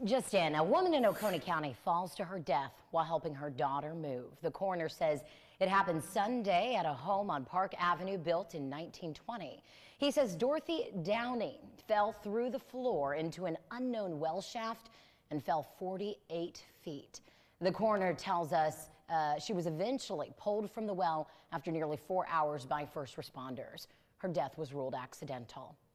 Just in, a woman in Oconee County falls to her death while helping her daughter move. The coroner says it happened Sunday at a home on Park Avenue built in 1920. He says Dorothy Downing fell through the floor into an unknown well shaft and fell 48 feet. The coroner tells us she was eventually pulled from the well after nearly 4 hours by first responders. Her death was ruled accidental.